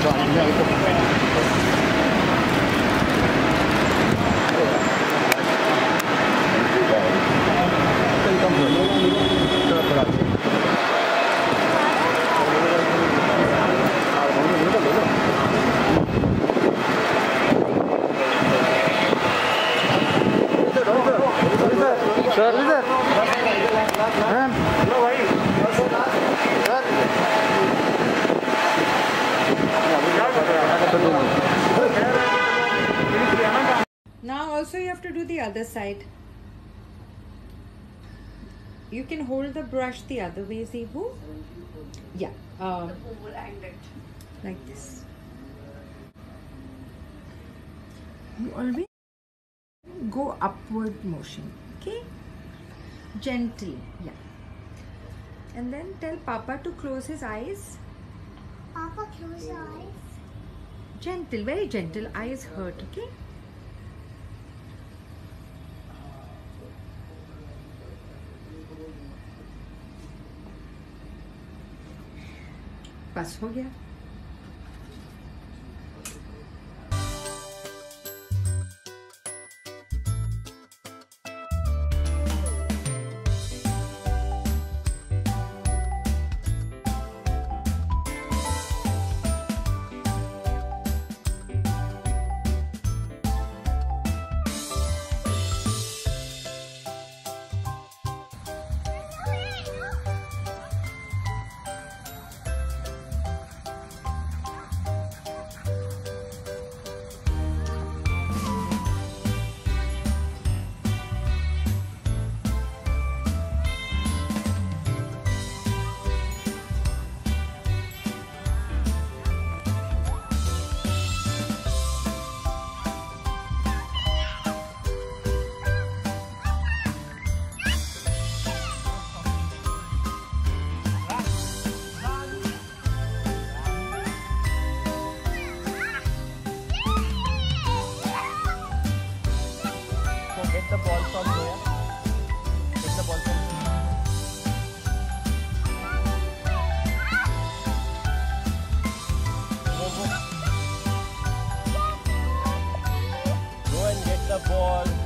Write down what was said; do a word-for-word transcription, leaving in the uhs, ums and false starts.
Now also you have to do the other side. You can hold the brush the other way, Zebu. Yeah. Um, like this. You always go upward motion. Okay? Gently. Yeah. And then tell Papa to close his eyes. Papa, close your eyes. Gentle, very gentle. Eyes hurt, okay? बस हो गया. The ball from here. Take the ball from here. Go, go. Go and get the ball.